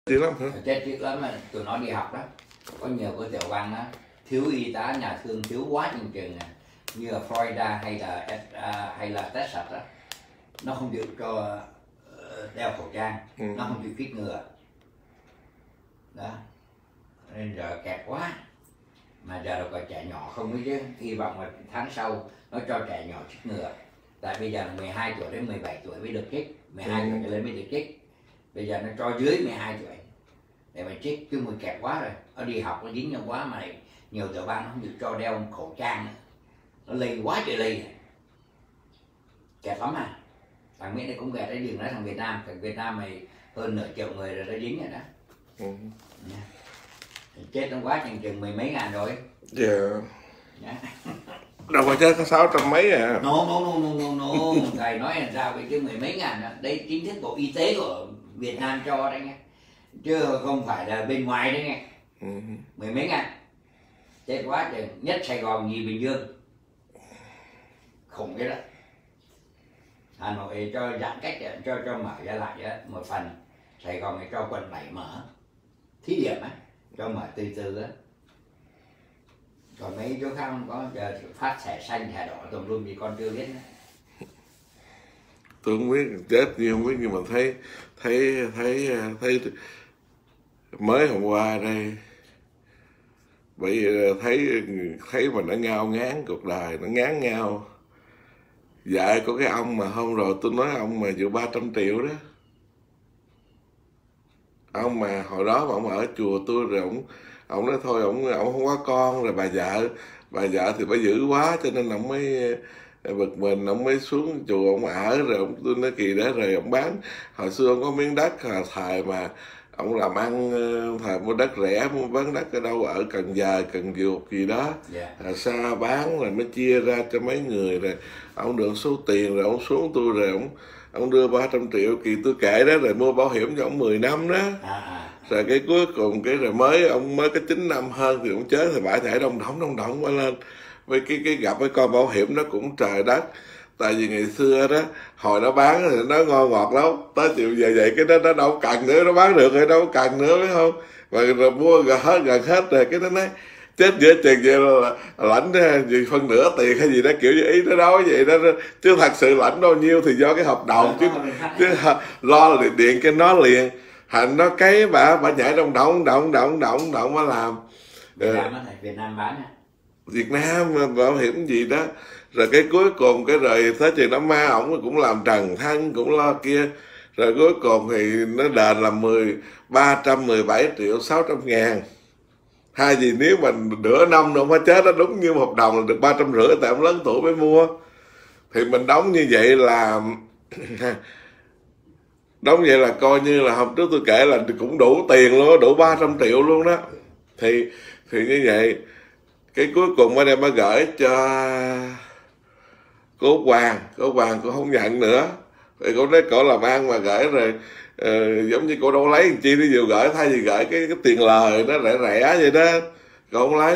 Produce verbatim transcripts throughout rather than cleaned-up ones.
tiếc lắm hả? Chết tiếc lắm mà tụi nó đi học đó, có nhiều cái tiểu bang đó thiếu y tá nhà thương thiếu quá chừng chừng à. Như là Florida hay là uh, hay là Texas đó, nó không chịu cho uh, đeo khẩu trang, ừ. nó không chịu chích ngừa đó, nên giờ kẹt quá. Mà giờ đâu có trẻ nhỏ không ấy chứ, hy vọng là tháng sau nó cho trẻ nhỏ chích ngừa. Tại bây giờ là mười hai tuổi đến mười bảy tuổi mới được chích, mười hai ừ. tuổi trở lên mới được chích. Bây giờ nó cho dưới mười hai tuổi để mà chích, chứ mùi kẹt quá rồi. Nó đi học nó dính nhau quá mà này, nhiều tiểu bang nó không được cho đeo khẩu trang nữa. Nó lây quá trời lây này. Kẹt lắm à. Thằng Mỹ này cũng kẹt đấy, đừng nói thằng Việt Nam. Thằng Việt Nam mày hơn nửa triệu người rồi, nó dính rồi đó. Ừ. Yeah. Chết nó quá chừng chừng mười mấy ngàn rồi. Dạ yeah. Yeah. Đâu mà chết có sáu trăm mấy à. No no no no no no. Thầy nói làm sao vậy chứ mười mấy ngàn đó. Đấy chính thức Bộ Y tế của Việt Nam cho đấy nghe. Chứ không phải là bên ngoài đấy nghe. Ừ. Mười mấy ngàn. Chết quá chừng. Nhất Sài Gòn nhì Bình Dương. Khủng cái đó. Hà Nội cho giãn cách, cho cho mở ra lại đó, một phần. Sài Gòn này cho quận bảy mở. Thí điểm á, cho mở từ từ á. Còn mấy chỗ khác không có, giờ phát thẻ xanh, thẻ đỏ tùm lum gì con chưa biết nữa. Tôi không biết, chết gì không biết, nhưng mà thấy thấy thấy thấy mới hôm qua đây, bởi vì thấy thấy mà nó ngao ngán cuộc đời, nó ngán ngao. Dạy có cái ông mà hôm rồi tôi nói ông mà vừa ba trăm triệu đó. Ông mà hồi đó mà ông ở chùa tôi rồi ông ông nói thôi ông ông không có con rồi, bà vợ bà vợ thì bà dữ quá cho nên ông mới bực mình, ông mới xuống chùa ông ở rồi ông tôi nói kỳ đó rồi ông bán. Hồi xưa ông có miếng đất thời mà ông làm ăn, thời mua đất rẻ, mua bán đất ở đâu ở Cần Giờ, Cần Duộc gì đó, yeah. Xa bán rồi mới chia ra cho mấy người, rồi ông được số tiền rồi ông xuống tôi rồi ông ông đưa ba trăm triệu, kỳ tôi kể đó, rồi mua bảo hiểm cho ông mười năm đó. À. Rồi cái cuối cùng cái rồi mới ông mới có chín năm hơn thì ông chết, thì bãi thể đông động đông động qua lên với cái cái gặp cái con bảo hiểm đó cũng trời đất. Tại vì ngày xưa đó hồi nó bán thì nó ngon ngọt lắm, tới chiều về vậy cái đó nó đâu cần nữa, nó bán được rồi đâu cần nữa phải không, mà rồi mua gần hết gần hết rồi cái nó nói chết giữa chừng vậy là lãnh gì phân nửa tiền hay gì đó, kiểu như ý nó nói vậy đó, chứ thật sự lãnh bao nhiêu thì do cái hợp đồng, chứ chứ lo là điện cho nó liền. Hành nó cái bà bà nhảy động động động động động động mà làm. Việt Nam á, Việt Nam bán á. Việt Nam bảo hiểm gì đó, rồi cái cuối cùng cái rồi tới chuyện đó ma ổng cũng làm trần thân cũng lo kia, rồi cuối cùng thì nó đền là mười ba trăm mười bảy triệu sáu trăm ngàn. Hai gì nếu mà nửa năm nữa mới chết đó, đúng như hợp đồng là được ba trăm rưỡi, tại ông lớn tuổi mới mua, thì mình đóng như vậy là đóng vậy là coi như là hôm trước tôi kể là cũng đủ tiền luôn, đủ ba trăm triệu luôn đó. Thì thì như vậy cái cuối cùng mới đem mới gửi cho cô Hoàng, cô Hoàng cô không nhận nữa, thì cô nói cổ làm ăn mà gửi rồi uh, giống như cô đâu lấy làm chi, nó vừa gửi thay vì gửi cái, cái tiền lời nó rẻ rẻ vậy đó, cô không lấy.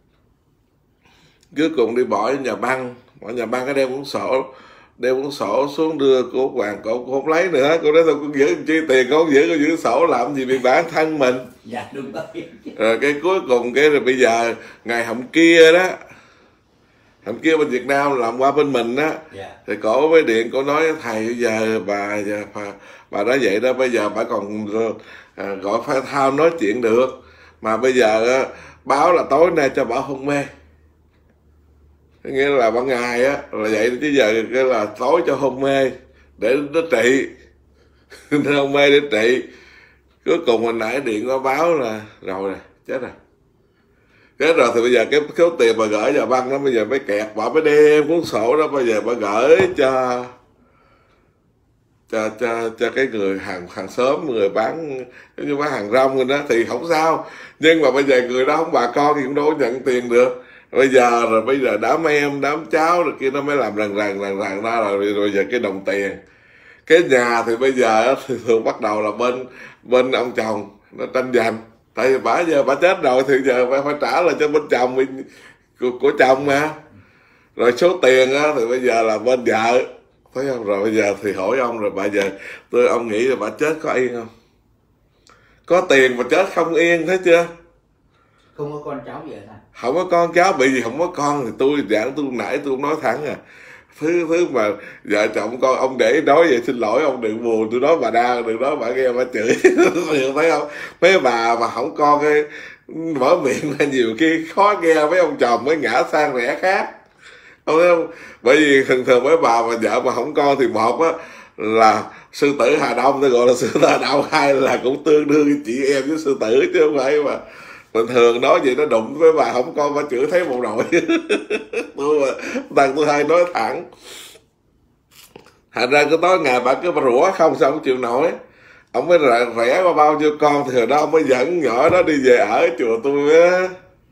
Cuối cùng đi bỏ nhà băng, bỏ nhà băng cái đem cuốn sổ, đem cuốn sổ xuống đưa cô Hoàng, cô không lấy nữa, cô nói thôi cô giữ chi tiền, cô không giữ, cô giữ sổ làm gì bị bản thân mình. Dạ đúng rồi. Rồi cái cuối cùng cái rồi bây giờ ngày hôm kia đó, hôm kia bên Việt Nam làm qua bên mình á, yeah. Thì cổ với điện cổ nói thầy bây giờ bà bà, bà nói vậy đó, bây giờ bà còn à, gọi phải thao nói chuyện được, mà bây giờ á, báo là tối nay cho bà hôn mê, nghĩa là ban ngày á là vậy, chứ giờ cái là tối cho hôn mê để nó trị nó hôn mê để trị. Cuối cùng hồi nãy điện có báo là rồi rồi chết rồi, chết rồi, thì bây giờ cái số tiền mà gửi vào băng đó bây giờ mới kẹt, bà mới đem cuốn sổ đó bây giờ bà gửi cho cho cho cho cái người hàng hàng xóm, người bán giống như bán hàng rong rồi đó thì không sao, nhưng mà bây giờ người đó không bà con thì cũng đâu có nhận tiền được. Bây giờ rồi bây giờ đám em đám cháu rồi kia nó mới làm rần rần rần rần ra rồi, rồi bây giờ cái đồng tiền cái nhà thì bây giờ thì thường bắt đầu là bên bên ông chồng nó tranh giành, tại vì bả giờ bả chết rồi thì giờ phải phải trả lại cho bên chồng bên, của, của chồng mà, rồi số tiền á thì bây giờ là bên vợ, thấy không? Rồi bây giờ thì hỏi ông rồi bây giờ tôi ông nghĩ là bả chết có yên không, Có tiền mà chết không yên, thấy chưa? Không có con cháu gì hả? Không có con cháu, bởi vì không có con thì tôi dạng tôi nãy tôi nói thẳng à. Thứ thứ mà vợ chồng con ông để nói vậy, xin lỗi ông đừng buồn, tôi nói bà đau, đừng nói bà nghe bà chửi. Thấy không? Mấy bà mà không con cái mở miệng ra nhiều khi khó nghe, mấy ông chồng mới ngã sang rẽ khác. Không thấy không? Bởi vì thường thường mấy bà mà vợ mà không con thì một á là sư tử Hà Đông, tôi gọi là sư tử Hà Đông, hai là cũng tương đương với chị em với sư tử, chứ không phải mà bình thường nói vậy nó đụng với bà không con bà chửi thấy một nội. Tôi mà thằng tôi hay nói thẳng, thành ra cứ tối ngày bà cứ bà rủa không sao không chịu nổi. Ông mới rẻ qua bao nhiêu con thì hồi đó ông mới dẫn nhỏ đó đi về ở chùa tôi á.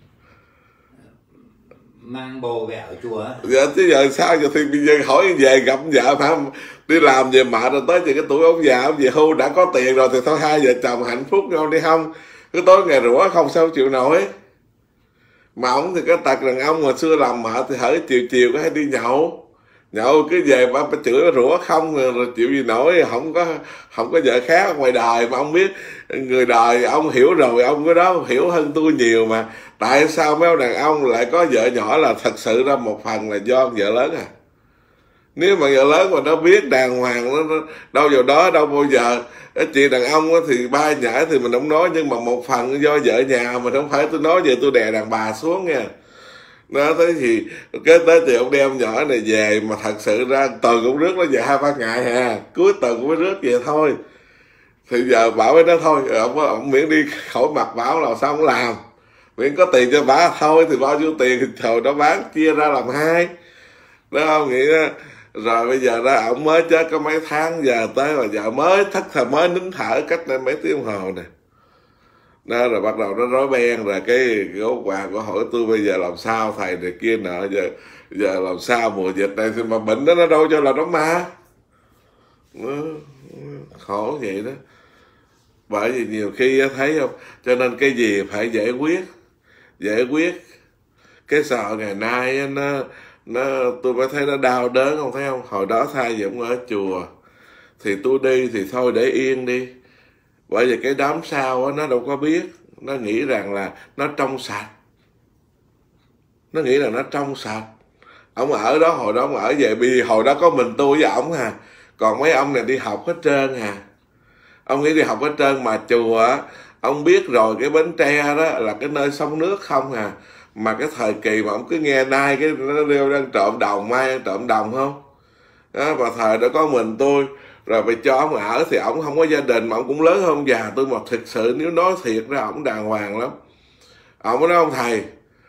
Mang bồ về ở chùa á? Dạ chứ giờ sao, giờ thì bây giờ hỏi về gặp vợ mà đi làm về mệt rồi tới thì cái tuổi ông già ông về hưu đã có tiền rồi thì thôi hai vợ chồng hạnh phúc nhau đi không. Cứ tối ngày rủa không sao chịu nổi. Mà ông thì cái tật đàn ông hồi xưa làm mệt thì hỡi chiều chiều có hay đi nhậu. Nhậu cứ về bà, bà chửi bà rủa không rồi, rồi chịu gì nổi, không có không có vợ khác ngoài đời. Mà ông biết người đời ông hiểu rồi, ông cái đó hiểu hơn tôi nhiều mà. Tại sao mấy ông đàn ông lại có vợ nhỏ là thật sự ra một phần là do vợ lớn à. Nếu mà vợ lớn mà nó biết đàng hoàng nó, nó đâu vào đó đâu bao giờ. Cái chuyện đàn ông thì ba nhảy thì mình không nói, nhưng mà một phần do vợ nhà mình, không phải tôi nói về tôi đè đàn bà xuống nha. Đó, thế thì kế tới thì ông đem nhỏ này về mà thật sự ra tuần cũng rước nó về hai ba ngày hà, cuối tuần cũng mới rước về thôi. Thì giờ bảo với nó thôi, ông, ông miễn đi khỏi mặt bảo là sao không làm, miễn có tiền cho bà thôi, thì bao nhiêu tiền thì trời nó bán chia ra làm hai. Đó không nghĩ đó. Rồi bây giờ đó ông mới chết có mấy tháng, giờ tới mà giờ mới thất thần mới nín thở cách đây mấy tiếng đồng hồ nè. Đó rồi bắt đầu nó nói beng rồi cái gấu hoàng có hỏi tôi bây giờ làm sao thầy này kia nọ, giờ giờ làm sao mùa dịch này thì mà bệnh đó nó đâu cho là nó ma. Nó, khổ vậy đó. Bởi vì nhiều khi thấy không, cho nên cái gì phải giải quyết, giải quyết. Cái sợ ngày nay nó nó tôi mới thấy nó đau đớn, không thấy không? Hồi đó thay vì ông ở chùa thì tôi đi thì thôi để yên đi. Bởi vì cái đám sau á, nó đâu có biết, nó nghĩ rằng là nó trong sạch, nó nghĩ là nó trong sạch. Ông ở đó, hồi đó ông ở về, vì hồi đó có mình tôi với ổng hà, còn mấy ông này đi học hết trơn hà. Ông nghĩ đi học hết trơn, mà chùa á, ông biết rồi cái Bến Tre đó là cái nơi sông nước không hà. Mà cái thời kỳ mà ông cứ nghe nay cái nó đeo đang trộm đồng, mai đang trộm đồng không đó, mà thời đó có mình tôi. Rồi phải cho ông ở thì ổng không có gia đình, mà ổng cũng lớn hơn già tôi, mà thực sự nếu nói thiệt ra ổng đàng hoàng lắm. Ổng nói ông thầy,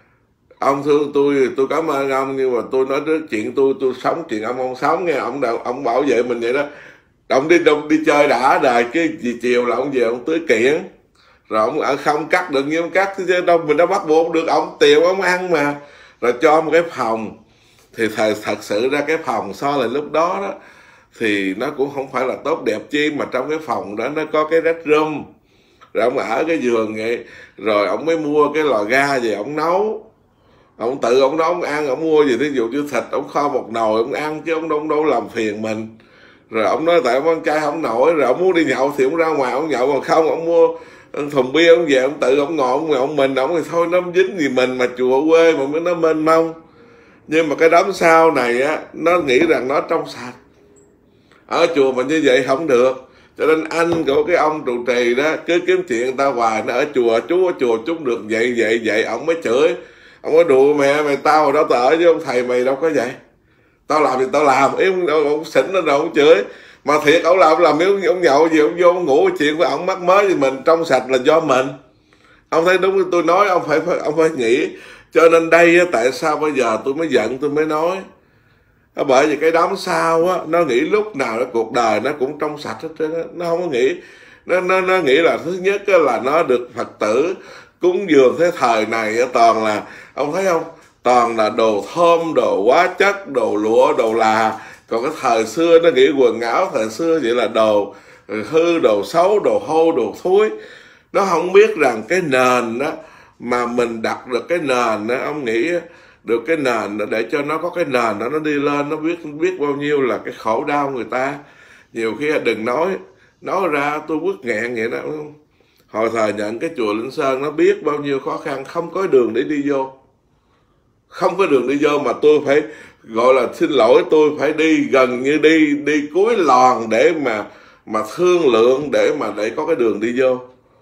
ông thương tôi, tôi cảm ơn ông, nhưng mà tôi nói đến chuyện tôi, tôi sống chuyện ông không sống nghe. Ông ông bảo vệ mình vậy đó. Ông đi đông đi chơi đã đời, cái gì chiều là ông về ông tưới kiển. Rồi ông ở không cắt được như ông cắt, chứ đâu mình đã bắt buộc được, ông tiền ông ăn mà. Rồi cho một cái phòng, thì thật, thật sự ra cái phòng so lại lúc đó đó thì nó cũng không phải là tốt đẹp chi, mà trong cái phòng đó nó có cái bedroom, rồi ông ở cái giường vậy. Rồi ông mới mua cái lò ga về ông nấu, ông tự ông nấu ông ăn. Ông mua gì thí dụ như thịt ông kho một nồi ông ăn, chứ ông đâu, ông đâu làm phiền mình. Rồi ông nói tại ông ăn chay không nổi, rồi ông muốn đi nhậu thì ông ra ngoài ông nhậu, còn không ông mua thùng bia ông về ông tự ông ngồi ông ngồi ông mình ông thì thôi, nó dính gì mình, mà chùa quê mà mới nó mênh mông. Nhưng mà cái đám sau này á, nó nghĩ rằng nó trong sạch. Ở chùa mà như vậy không được. Cho nên anh của cái ông trụ trì đó cứ kiếm chuyện người ta hoài. Nó ở chùa, chú ở chùa chú được vậy vậy vậy. Ông mới chửi, ông mới đùa mẹ mày, tao hồi đó tao ở với ông thầy mày đâu có vậy. Tao làm gì tao làm. Ý ông, ông, ông xỉn lên rồi ông chửi. Mà thiệt ông làm làm nếu ông nhậu gì ông vô ông ngủ, chuyện của ông mắc mới thì mình trong sạch là do mình. Ông thấy đúng tôi nói, ông phải ông phải nghĩ. Cho nên đây tại sao bây giờ tôi mới giận, tôi mới nói. Bởi vì cái đám sau á, nó nghĩ lúc nào đó cuộc đời nó cũng trong sạch hết trơn á. Nó không có nghĩ, nó, nó, nó nghĩ là thứ nhất là nó được Phật tử cúng dường thế thời này toàn là, ông thấy không, toàn là đồ thơm, đồ hóa chất, đồ lụa, đồ là. Còn cái thời xưa nó nghĩ quần áo thời xưa vậy là đồ hư, đồ xấu, đồ hôi, đồ thối. Nó không biết rằng cái nền đó, mà mình đặt được cái nền đó, ông nghĩ được cái nền đó, để cho nó có cái nền đó nó đi lên, nó biết biết bao nhiêu là cái khổ đau người ta. Nhiều khi đừng nói nói ra tôi quất nghẹn vậy đó. Hồi thời nhận cái chùa Linh Sơn nó biết bao nhiêu khó khăn, không có đường để đi vô. Không có đường đi vô mà tôi phải gọi là xin lỗi, tôi phải đi gần như đi đi cuối lòn để mà mà thương lượng để mà để có cái đường đi vô.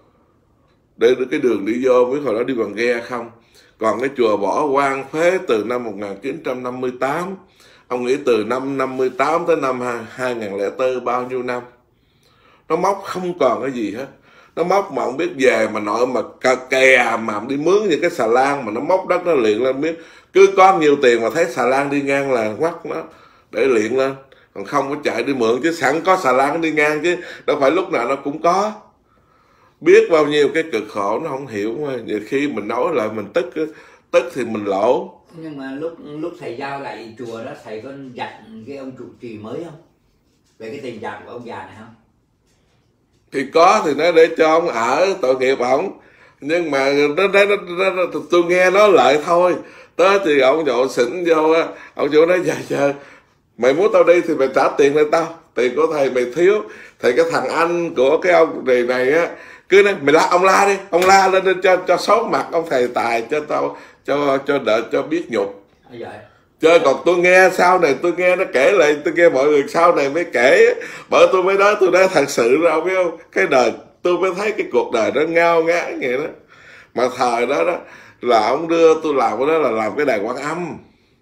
Để cái đường đi vô mới hồi đó đi bằng ghe không. Còn cái chùa bỏ hoang phế từ năm một nghìn chín trăm năm mươi tám. Ông nghĩ từ năm năm mươi tám tới năm hai nghìn lẻ bốn bao nhiêu năm. Nó móc không còn cái gì hết. Nó móc mà không biết về mà nội mà kè mà đi mướn những cái xà lan mà nó móc đất nó luyện lên biết. Cứ có nhiều tiền mà thấy xà lan đi ngang là quắt nó để luyện lên. Còn không có chạy đi mượn chứ sẵn có xà lan đi ngang chứ đâu phải lúc nào nó cũng có. Biết bao nhiêu cái cực khổ nó không hiểu mà nhiều khi mình nói lại mình tức tức thì mình lỗ. Nhưng mà lúc lúc thầy giao lại chùa đó thầy có dặn cái ông trụ trì mới không về cái tình trạng của ông già này không? Thì có thì nó để cho ông ở tội nghiệp ổng, nhưng mà nó, nó, nó, nó, nó tôi nghe nói lại thôi. Tới thì ông nhậu xỉn vô á, ông chủ nói dạ chờ mày muốn tao đi thì mày trả tiền lại tao, tiền của thầy mày thiếu. Thì cái thằng anh của cái ông này này á cứ nói mày la ông la đi, ông la lên cho cho sốt mặt ông thầy tài cho tao cho cho đợi cho biết nhục. Chơi còn tôi nghe sau này tôi nghe nó kể lại, tôi nghe mọi người sau này mới kể, bởi tôi mới nói tôi nói thật sự ra ông biết không, cái đời tôi mới thấy cái cuộc đời nó ngao ngán vậy đó. Mà thời đó đó là ông đưa tôi làm cái đó là làm cái đài Quan Âm,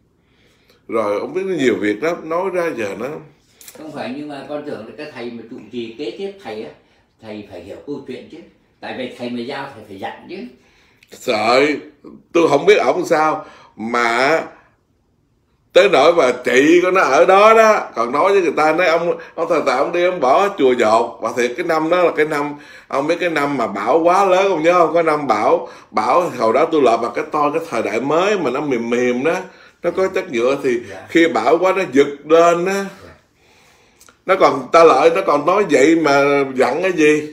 rồi ông biết nó nhiều việc lắm nói ra giờ nó không phải. Nhưng mà con tưởng là cái thầy mà trụ trì kế tiếp thầy á, thầy phải hiểu câu chuyện chứ, tại vì thầy mà giao thầy phải dặn chứ. Sợ tôi không biết ổng sao mà tới nỗi mà chị của nó ở đó đó còn nói với người ta nói ông ông thầy tại ông đi ông bỏ chùa dột. Và thiệt cái năm đó là cái năm ông biết cái năm mà bão quá lớn không nhớ không, có năm bão bão hồi đó tôi lọt vào cái to cái thời đại mới mà nó mềm mềm đó, nó có chất nhựa thì khi bão quá nó giật lên á, nó còn ta lợi nó còn nói vậy mà dặn cái gì.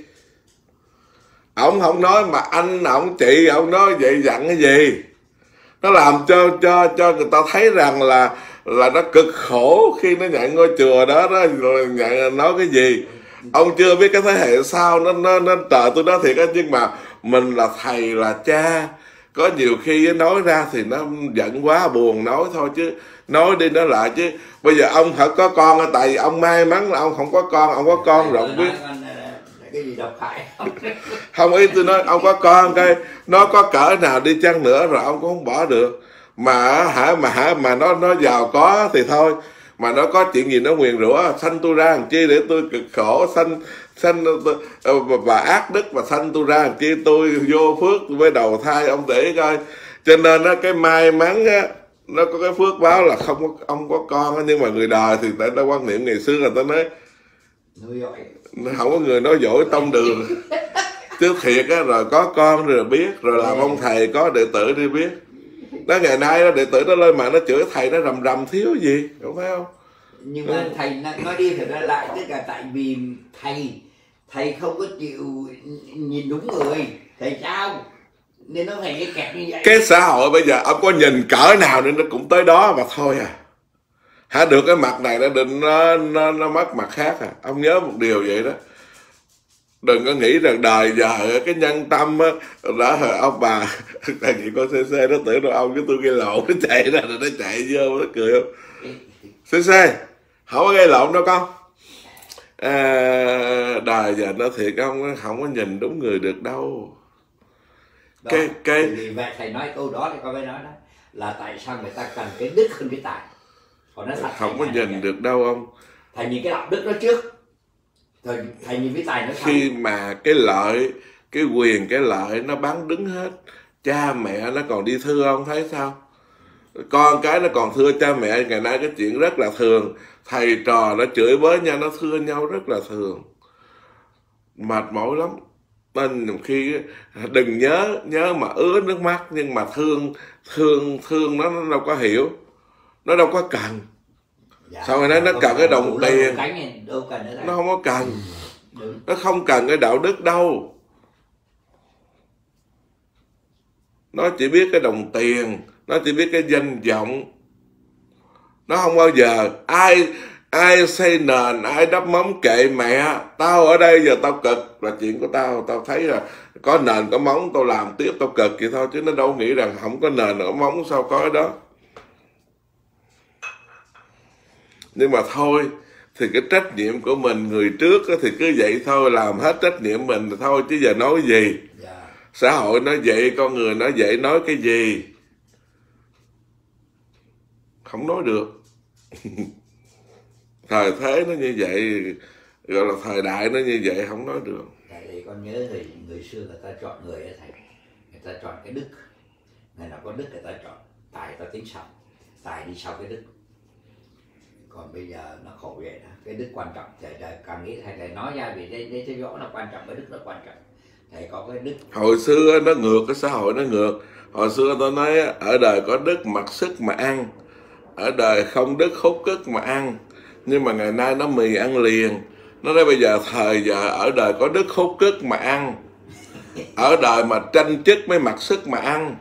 Ông không nói mà anh ông chị ông nói vậy dặn cái gì. Nó làm cho cho cho người ta thấy rằng là là nó cực khổ khi nó nhận ngôi chùa đó đó, rồi nhận nói cái gì. Ông chưa biết cái thế hệ sau nó nó nó trời tôi nói thiệt á, nhưng mà mình là thầy là cha, có nhiều khi nói ra thì nó giận quá buồn nói thôi, chứ nói đi nói lại chứ bây giờ ông phải có con tại vì ông may mắn là ông không có con, ông có con rồi ông biết cái gì độc hại không? Không, ý tôi nói ông có con cái nó có cỡ nào đi chăng nữa rồi ông cũng không bỏ được. Mà hả mà hả mà nó nó giàu có thì thôi, mà nó có chuyện gì nó nguyền rủa sanh tôi ra làm chi để tôi cực khổ, sanh sanh và ác đức và sanh tôi ra làm chi tôi vô phước với đầu thai, ông để coi. Cho nên nó cái may mắn á, nó có cái phước báo là không có ông có con á, nhưng mà người đời thì tại ta quan niệm ngày xưa là ta nói không có người nói dỗi tông đường. Chứ thiệt á, rồi có con rồi biết, rồi làm ông thầy có đệ tử đi biết. Đó ngày nay đó đệ tử nó lên mà nó chửi thầy nó rầm rầm thiếu gì, đúng phải không? Nhưng mà ừ. thầy nói đi thì nói lại, tất cả tại vì thầy thầy không có chịu nhìn đúng người, thầy sao nên nó phải cái kẹt như vậy. Cái xã hội bây giờ ông có nhìn cỡ nào nên nó cũng tới đó mà thôi à. Hả được cái mặt này nó định nó, nó, nó mất mặt khác à. Ông nhớ một điều vậy đó, đừng có nghĩ rằng đời giờ cái nhân tâm á đã ông bà thầy chị con xê xê nó tưởng đâu ông với tôi gây lộn nó chạy ra rồi nó chạy vô nó cười không. xê xê không có gây lộn đâu con. À, đời giờ nó thiệt ông không có nhìn đúng người được đâu. Đó, cái cái vì vậy thầy nói câu đó thì con mới nói đó là tại sao người ta cần cái đức hơn cái tài. Còn nó không có nhìn được đâu ông. Thầy nhìn cái đạo đức đó trước, rồi thầy nhìn cái tài nó sau. Khi mà cái lợi, cái quyền, cái lợi nó bán đứng hết, cha mẹ nó còn đi thưa ông thấy sao? Con cái nó còn thưa cha mẹ, ngày nay cái chuyện rất là thường. Thầy trò nó chửi bới nhau, nó thưa nhau rất là thường. Mệt mỏi lắm. Nên nhiều khi đừng nhớ, nhớ mà ứa nước mắt, nhưng mà thương, thương, thương nó, nó đâu có hiểu. Nó đâu có cần. Dạ, sao rồi nó, nó cần cái đồng tiền. Nó không có cần. Đúng. Nó không cần cái đạo đức đâu. Nó chỉ biết cái đồng tiền, nó chỉ biết cái danh vọng. Nó không bao giờ ai ai xây nền, ai đắp móng kệ mẹ, tao ở đây giờ tao cực là chuyện của tao. Tao thấy là có nền có móng tao làm tiếp, tao cực vậy thôi, chứ nó đâu nghĩ rằng không có nền có móng sao có cái đó. Nhưng mà thôi thì cái trách nhiệm của mình người trước thì cứ vậy thôi, làm hết trách nhiệm mình thôi, chứ giờ nói gì. Yeah. Xã hội nói vậy, con người nói vậy, nói cái gì không nói được. Thời thế nó như vậy, gọi là thời đại nó như vậy, không nói được. Tại vì con nhớ người người xưa người ta chọn người ấy thầy, người ta chọn cái đức, người nào có đức người ta chọn, tài ta tính sau, tài đi sau cái đức. Còn bây giờ nó khổ vậy đó, cái đức quan trọng. Thầy càng nghĩ thầy thầy nói ra vì đây đây cái rõ là quan trọng, cái đức nó quan trọng. Thầy có cái đức. Hồi xưa nó ngược, cái xã hội nó ngược. Hồi xưa tôi nói ở đời có đức mặc sức mà ăn, ở đời không đức hút cức mà ăn. Nhưng mà ngày nay nó mì ăn liền. Nó nói bây giờ thời giờ ở đời có đức hút cức mà ăn, ở đời mà tranh chức mới mặc sức mà ăn.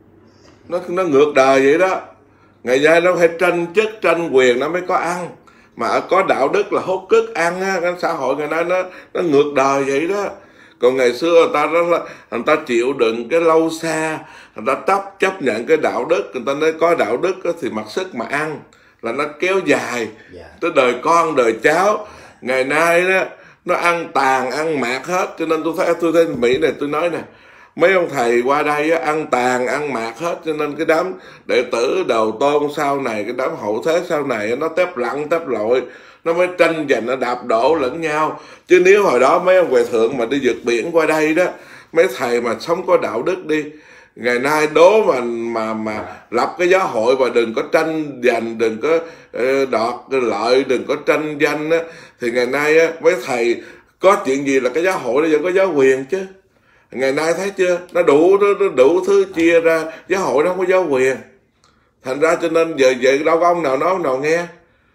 Nó nó ngược đời vậy đó. Ngày nay nó phải tranh chức tranh quyền nó mới có ăn, mà có đạo đức là hút cức ăn á. Cái xã hội ngày nay nó nó ngược đời vậy đó. Còn ngày xưa người ta đó là người ta chịu đựng cái lâu xa, người ta chấp chấp nhận cái đạo đức, người ta nói có đạo đức thì mặc sức mà ăn, là nó kéo dài tới đời con đời cháu. Ngày nay đó nó ăn tàn ăn mạt hết. Cho nên tôi thấy tôi thấy Mỹ này, tôi nói nè, mấy ông thầy qua đây á, ăn tàn ăn mạt hết. Cho nên cái đám đệ tử đầu tôn sau này, cái đám hậu thế sau này nó tép lặng tép lội, nó mới tranh giành, nó đạp đổ lẫn nhau. Chứ nếu hồi đó mấy ông huệ thượng mà đi vượt biển qua đây đó, mấy thầy mà sống có đạo đức đi, ngày nay đố mà mà mà lập cái giáo hội và đừng có tranh giành, đừng có uh, đọt lợi, đừng có tranh danh á, thì ngày nay á, mấy thầy có chuyện gì là cái giáo hội nó vẫn có giáo quyền chứ. Ngày nay thấy chưa, nó đủ nó đủ thứ chia ra, giáo hội nó không có giáo quyền. Thành ra cho nên giờ vậy đâu có ông nào nói ông nào nghe.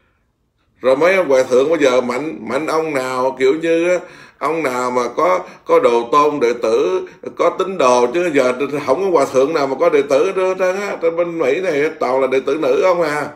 Rồi mấy ông huệ thượng bây giờ mạnh mạnh ông nào kiểu như á, ông nào mà có có đồ tôn đệ tử, có tín đồ, chứ giờ không có hòa thượng nào mà có đệ tử nữa trơn á. Trên bên Mỹ này toàn là đệ tử nữ không à,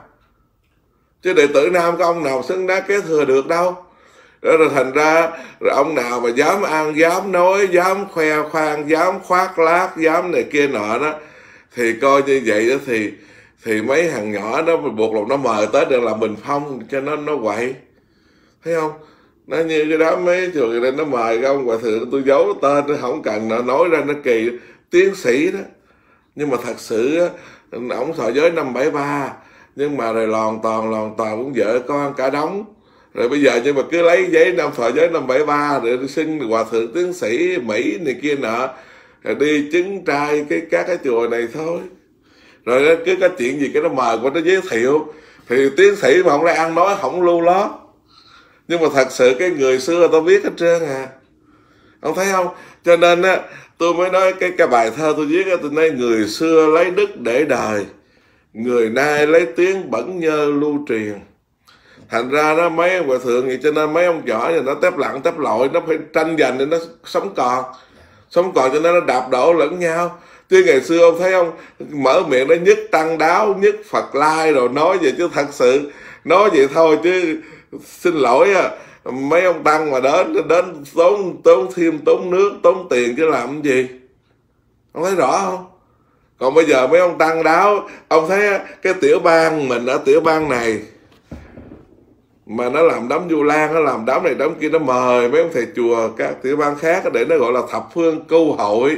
chứ đệ tử nam có ông nào xứng đáng kế thừa được đâu. Đó rồi thành ra rồi ông nào mà dám ăn, dám nói, dám khoe khoang, dám khoác lác, dám này kia nọ đó, thì coi như vậy đó thì thì mấy thằng nhỏ đó buộc lòng nó mời tới để làm bình phong cho nó nó quậy, thấy không? Nó như cái đám mấy trường này nó mời cái ông hòa thượng, tôi giấu tên nó không cần nó nói ra nó kỳ, tiến sĩ đó. Nhưng mà thật sự á, ổng thọ giới năm bảy ba, nhưng mà rồi lòn toàn lòn toàn cũng vợ con cả đống. Rồi bây giờ nhưng mà cứ lấy giấy năm thọ giới năm bảy ba để xưng hòa thượng tiến sĩ Mỹ này kia nọ, rồi đi chứng trai cái các cái chùa này thôi. Rồi nó cứ có chuyện gì cái nó mời qua nó giới thiệu, thì tiến sĩ mà không lại ăn nói không lưu lót. Nhưng mà thật sự cái người xưa tao biết hết trơn à, ông thấy không? Cho nên á, tôi mới nói cái cái bài thơ tôi viết á, tôi nói người xưa lấy đức để đời, người nay lấy tiếng bẩn nhơ lưu truyền. Thành ra đó mấy ông hòa thượng vậy, cho nên mấy ông nhỏ thì nó tép lặng tép lội, nó phải tranh giành để nó sống còn, sống còn cho nên nó đạp đổ lẫn nhau. Chứ ngày xưa ông thấy không, mở miệng nó nhất tăng đáo, nhất Phật lai rồi nói vậy, chứ thật sự nói vậy thôi, chứ xin lỗi à, mấy ông tăng mà đến đến tốn tốn thêm tốn nước tốn tiền chứ làm cái gì, ông thấy rõ không? Còn bây giờ mấy ông tăng đáo, ông thấy cái tiểu bang mình ở tiểu bang này mà nó làm đám Vu Lan, nó làm đám này đám kia, nó mời mấy ông thầy chùa các tiểu bang khác để nó gọi là thập phương câu hội.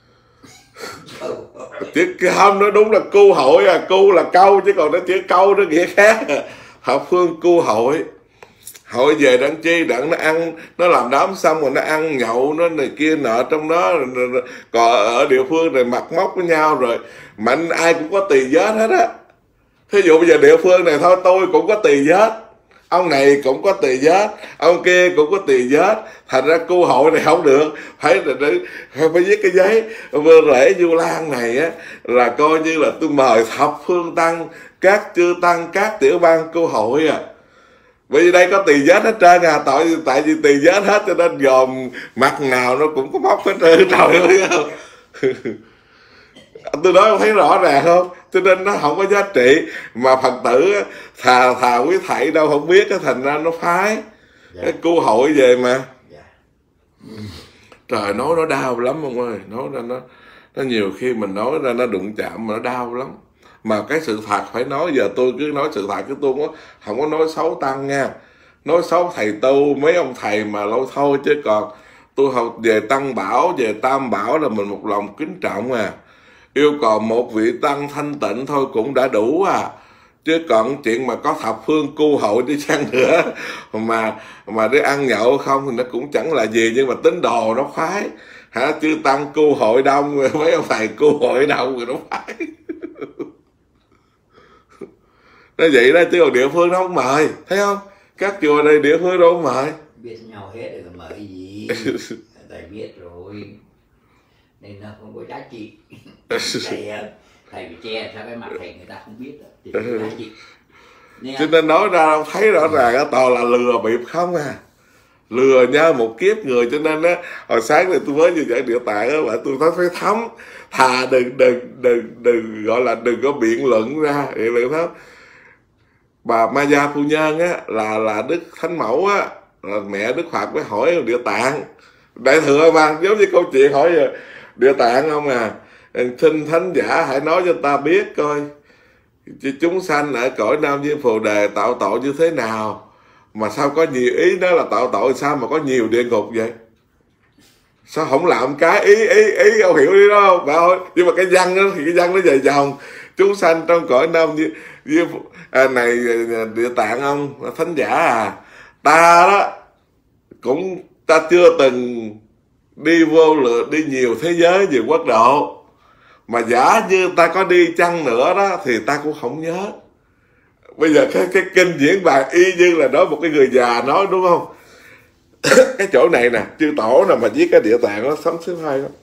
Chứ không, nó đúng là câu hội à, câu là câu chứ còn nó chữ câu nó nghĩa khác à. Thập phương câu hội, hội về đặng chi đặng nó ăn, nó làm đám xong rồi nó ăn nhậu nó này kia nọ trong đó. Còn ở địa phương này mặc móc với nhau rồi mạnh ai cũng có tỳ vết hết á. Thí dụ bây giờ địa phương này thôi tôi cũng có tỳ vết, ông này cũng có tỳ vết, ông kia cũng có tỳ vết. Thành ra cô hội này không được, phải phải viết cái giấy vừa lễ Vu Lan này á, là coi như là tôi mời thập phương tăng, các chư tăng, các tiểu bang cô hội à. Bởi vì đây có tỳ vết hết trơn à, tại, tại vì tỳ vết hết cho nên dòm mặt nào nó cũng có móc hết trơn, trời ơi. Tôi nói ông thấy rõ ràng không? Cho nên nó không có giá trị. Mà Phật tử thà thà quý thầy đâu không biết, thành ra nó phái. Yeah. Cái cu hội về mà. Yeah. Trời, nói nó đau lắm ông ơi. Nói ra nó nó nhiều khi mình nói ra nó đụng chạm mà nó đau lắm. Mà cái sự thật phải nói, giờ tôi cứ nói sự thật, chứ tôi không có, không có nói xấu tăng nha. Nói xấu thầy tu, mấy ông thầy mà lâu thôi, chứ còn tôi học về tăng bảo, về tam bảo là mình một lòng kính trọng à. Yêu cầu một vị tăng thanh tịnh thôi cũng đã đủ à. Chứ còn chuyện mà có thập phương cu hội đi chăng nữa mà mà đi ăn nhậu không thì nó cũng chẳng là gì. Nhưng mà tín đồ nó phái hả, chư tăng cu hội đông, mấy ông thầy cu hội đông rồi nó phái. Nó vậy đó, chứ còn địa phương nó không mời, thấy không? Các chùa đây địa phương đâu không mời. Biết nhau hết rồi mời cái gì. Thầy biết rồi nên nó không có giá trị. Thầy, thầy bị che sao cái mặt thầy người ta không biết đó. Thì không có giá trị. Cho nên nói ra thấy rõ ràng toàn là lừa bịp không à. Lừa nhau một kiếp người. Cho nên á, hồi sáng này tôi mới vừa dẫn Địa Tạng á, và tôi thấy phải thấm. Thà đừng đừng đừng đừng gọi là đừng có biện luận ra, biện luận thấm. Bà Ma Gia phu nhân á là là Đức Thánh Mẫu á, là mẹ Đức Phật mới hỏi Địa Tạng. Đại thừa mà giống như câu chuyện hỏi giờ Địa Tạng không à, xin thánh giả hãy nói cho ta biết coi chúng sanh ở cõi Nam Diêm Phù Đề tạo tội như thế nào, mà sao có nhiều ý đó là tạo tội, sao mà có nhiều địa ngục vậy? Sao không làm cái ý ý ý ông hiểu đi đó không? Bà ơi, nhưng mà cái văn đó thì cái văn nó dài dòng. Chúng sanh trong cõi Nam Diêm, Diêm à, này Địa Tạng ông thánh giả à, ta đó cũng ta chưa từng đi vô lượng, đi nhiều thế giới, nhiều quốc độ, mà giả như ta có đi chăng nữa đó thì ta cũng không nhớ. Bây giờ cái cái kinh diễn bài y như là nói một cái người già nói, đúng không? Cái chỗ này nè, chư tổ nào mà viết cái Địa Tạng nó sống thứ hai đó.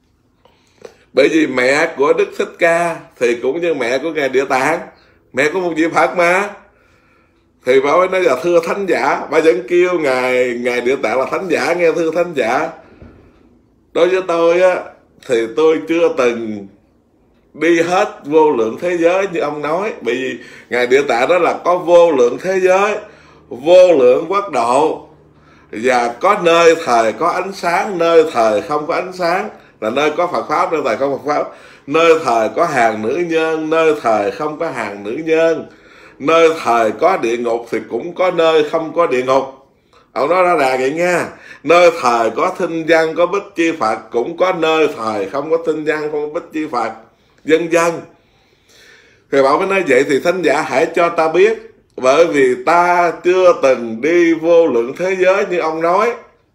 Bởi vì mẹ của Đức Thích Ca thì cũng như mẹ của ngài Địa Tạng, mẹ của một vị Phật mà, thì bà ấy nói là thưa thánh giả, bà vẫn kêu ngài ngài Địa Tạng là thánh giả, nghe thưa thánh giả. Đối với tôi á thì tôi chưa từng đi hết vô lượng thế giới như ông nói, bởi vì ngài Địa Tạng đó là có vô lượng thế giới, vô lượng quốc độ, và có nơi thời có ánh sáng, nơi thời không có ánh sáng, là nơi có Phật pháp, nơi thời không Phật pháp, nơi thời có hàng nữ nhân, nơi thời không có hàng nữ nhân, nơi thời có địa ngục thì cũng có nơi không có địa ngục. Ông nói ra là vậy nha. Nơi thời có thinh văn, có bích chi Phật, cũng có nơi thời không có thinh văn, không có bích chi Phật, vân vân. Thì bảo mới nói vậy thì thánh giả hãy cho ta biết, bởi vì ta chưa từng đi vô lượng thế giới như ông nói.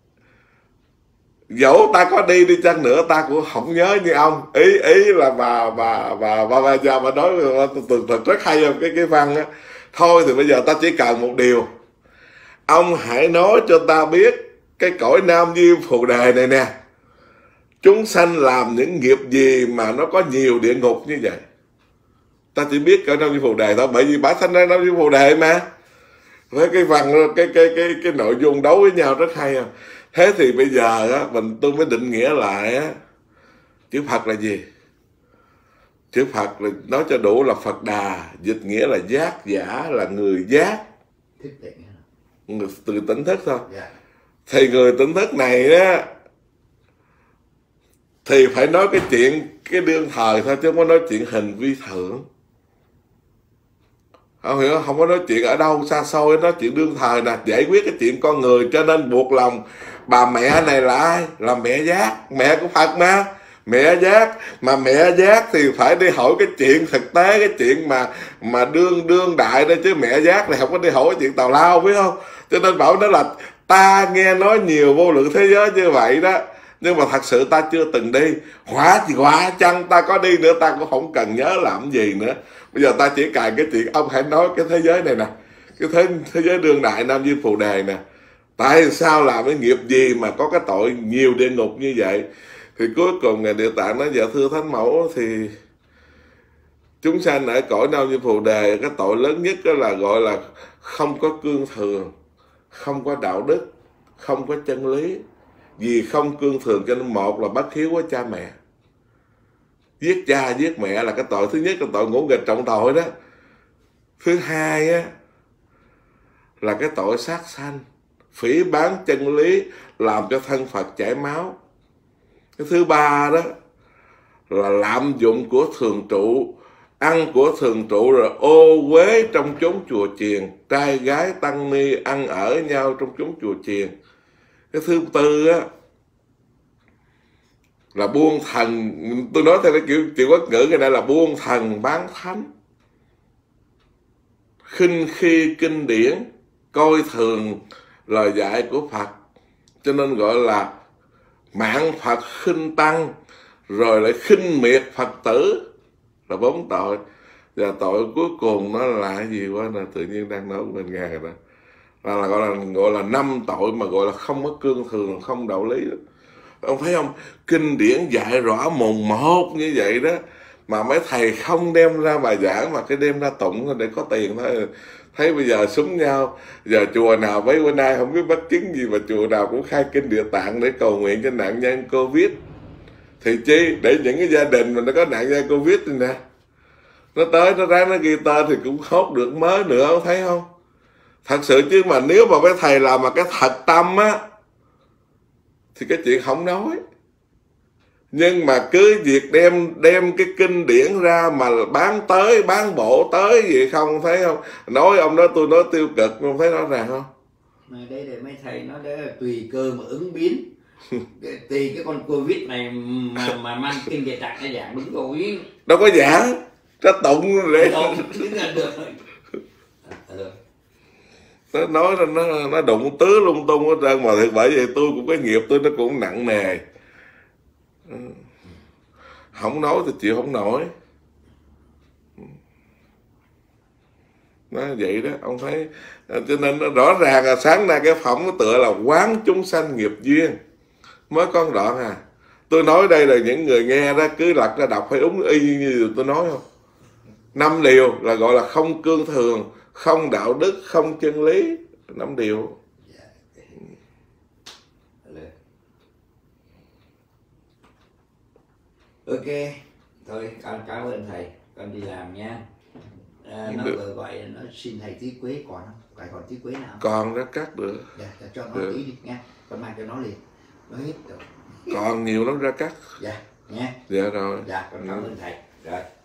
Dẫu ta có đi đi chăng nữa ta cũng không nhớ như ông. Ý ý là bà bà bà bà bà già bà nói từ thật rất hay không cái cái văn á. Thôi thì bây giờ ta chỉ cần một điều, ông hãy nói cho ta biết cái cõi Nam Diêm Phù Đề này nè, chúng sanh làm những nghiệp gì mà nó có nhiều địa ngục như vậy. Ta chỉ biết cõi Nam Diêm Phù Đề thôi, bởi vì bả sanh ra Nam Diêm Phù Đề mà. Với cái văn cái cái cái cái nội dung đấu với nhau rất hay không? Thế thì bây giờ á, mình tôi mới định nghĩa lại á, chữ Phật là gì? Chữ Phật là nói cho đủ là Phật Đà, dịch nghĩa là giác giả, là người giác, người từ tỉnh thức thôi. Yeah. Thì người tỉnh thức này á thì phải nói cái chuyện cái đương thời thôi, chứ không có nói chuyện hình vi thượng. Không hiểu, không có nói chuyện ở đâu xa xôi, nói chuyện đương thời nè, giải quyết cái chuyện con người. Cho nên buộc lòng bà mẹ này là ai? Là mẹ giác, mẹ của Phật mà. Mẹ giác, mà mẹ giác thì phải đi hỏi cái chuyện thực tế, cái chuyện mà mà đương đương đại đó, chứ mẹ giác này không có đi hỏi cái chuyện tào lao, biết không? Cho nên bảo đó là ta nghe nói nhiều vô lượng thế giới như vậy đó, nhưng mà thật sự ta chưa từng đi. Quả gì quả chăng ta có đi nữa ta cũng không cần nhớ làm gì nữa. Bây giờ ta chỉ cài cái chuyện ông hãy nói cái thế giới này nè, cái thế, thế giới đương đại Nam Diêm Phù Đề nè, tại sao làm cái nghiệp gì mà có cái tội nhiều địa ngục như vậy. Thì cuối cùng ngài Địa Tạng nói: dạ thưa Thánh Mẫu, thì chúng sanh ở cõi Nam Diêm Phù Đề cái tội lớn nhất đó là gọi là không có cương thường, không có đạo đức, không có chân lý. Vì không cương thường cho nên một là bất hiếu với cha mẹ, giết cha giết mẹ là cái tội thứ nhất, là tội ngỗ nghịch trọng tội đó. Thứ hai á là cái tội sát sanh, phỉ báng chân lý, làm cho thân Phật chảy máu. Cái thứ ba đó là lạm dụng của thường trụ, ăn của thường trụ rồi ô uế trong chốn chùa chiền, trai gái tăng ni ăn ở nhau trong chốn chùa chiền. Cái thứ tư á là buông thần, tôi nói theo cái kiểu kiểu quốc ngữ, cái này là buông thần bán thánh, khinh khi kinh điển, coi thường lời dạy của Phật, cho nên gọi là mạng Phật khinh tăng, rồi lại khinh miệt Phật tử, là bốn tội. Và tội cuối cùng nó là cái gì quá là tự nhiên đang nói bên nghe rồi đó, là, là gọi là gọi là năm tội mà gọi là không có cương thường, không đạo lý đó. Ông thấy không, kinh điển dạy rõ mồn một như vậy đó, mà mấy thầy không đem ra bài giảng mà cái đem ra tụng để có tiền thôi. Thấy bây giờ súng nhau, giờ chùa nào mấy bữa nay không biết bắt chứng gì mà chùa nào cũng khai kinh Địa Tạng để cầu nguyện cho nạn nhân Covid. Thì chi để những cái gia đình mà nó có nạn nhân Covid này nè, nó tới nó ráng nó ghi tên thì cũng hốt được mới nữa, ông thấy không? Thật sự chứ mà nếu mà mấy thầy làm mà cái thật tâm á thì cái chuyện không nói. Nhưng mà cứ việc đem đem cái kinh điển ra mà bán tới bán bộ tới gì không, thấy không? Nói ông đó tôi nói tiêu cực, không thấy rõ ràng không? Mà đây để mấy thầy nói đó là tùy cơ mà ứng biến. Tùy cái con Covid này mà mà mang kinh Địa Tạng nó giảng đúng rồi. Đâu có giảng, nó tụng để nó nói nó nó, nó đụng tứ lung tung hết trơn. Mà thì bởi vậy tôi cũng cái nghiệp tôi nó cũng nặng nề, không nói thì chịu không nổi. Nó vậy đó, ông thấy. Cho nên nó rõ ràng là sáng nay cái phẩm nó tựa là quán chúng sanh nghiệp duyên, mới con đoạn à. Tôi nói đây là những người nghe đó cứ lật ra đọc phải đúng y như tôi nói không. Năm điều là gọi là không cương thường, không đạo đức, không chân lý. Năm điều. Ok, thôi con cảm ơn thầy, con đi làm nha. À, nó vừa gọi nó xin thầy tí quế còn không? Phải còn tí quế nào? Còn ra cắt được. Dạ, cho nó tí đi nha, con mang cho nó liền, nó hết rồi. Còn nhiều lắm ra cắt. Dạ, nha. Dạ rồi. Dạ, con cảm ơn thầy. Rồi.